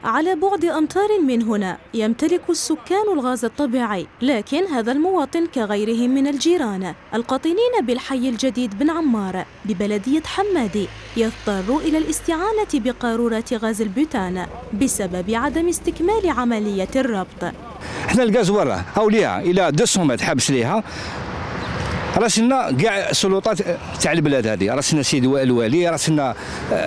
على بعد أمتار من هنا يمتلك السكان الغاز الطبيعي، لكن هذا المواطن كغيرهم من الجيران القاطنين بالحي الجديد بن عمار ببلدية حمادي يضطر إلى الاستعانة بقارورات غاز البوتان بسبب عدم استكمال عملية الربط. احنا الغاز وراه أولياء إلى 200 متر حبس ليها، راسلنا كاع السلطات تاع البلاد هذه، راسلنا سيدي الوالي، راسلنا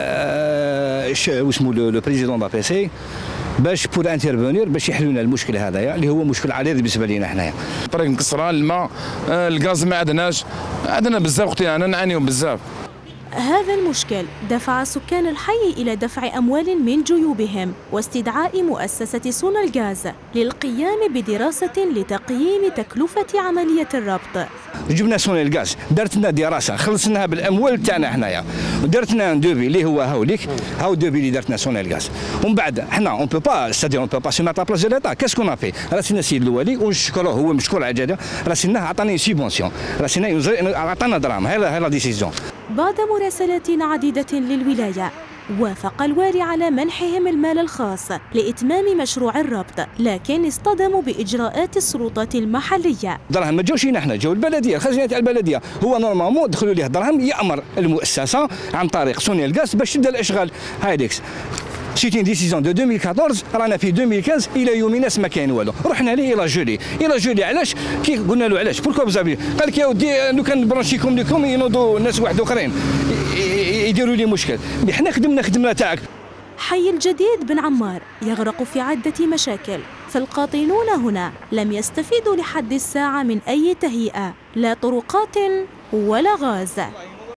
واسمو لو بريزيدون دا بي سي باش بور انترفونير باش يحلوا لنا المشكل هذايا اللي هو مشكل عريض بالنسبه لنا حنايا. الطريق مكسره، الماء، الغاز ما عندناش، عندنا بزاف اختي، انا نعانيو بزاف. هذا المشكل دفع سكان الحي إلى دفع أموال من جيوبهم واستدعاء مؤسسة سونالغاز للقيام بدراسة لتقييم تكلفة عملية الربط. جبنا سونالغاز، درت لنا دراسة خلصناها بالأموال تاعنا حنايا، ودرت لنا ان دوبي اللي هو هاوليك، هاو الدوبي اللي درت لنا سونالغاز. ومن بعد حنا اون بو با سيتادير اون بو با سو ماتر بلاص دو ليتا، كاسكو في؟ راسلنا السيد الوالي ونشكروه، هو مشكور على جد، راسلناه عطاني سيبونسيون، راسلنا عطانا دراهم، هاي لا ديسيزيون. بعد مراسلات عديدة للولاية وافق الوالي على منحهم المال الخاص لإتمام مشروع الربط، لكن اصطدموا بإجراءات السلطات المحلية. دراهم ما جاوش لينا حنا، جاو البلدية، الخزينة تاع البلدية، هو نورمالمون دخلوا ليه دراهم يأمر المؤسسة عن طريق سونالغاز باش تبدا الإشغال. هايديكس سيتي ديسيزيون دو 2014، رانا في 2015 الى يومنا ما كاين والو. رحنا ليه الى جولي علاش؟ كي قلنا له علاش بوركو بزافي، قال لك يا ودي لو كان برونشيكم لكم ينوضوا ناس واحد اخرين يديروا لي مشكل، حنا خدمنا تاعك. حي الجديد بن عمار يغرق في عدة مشاكل، فالقاطنون هنا لم يستفيدوا لحد الساعة من أي تهيئة، لا طرقات ولا غاز.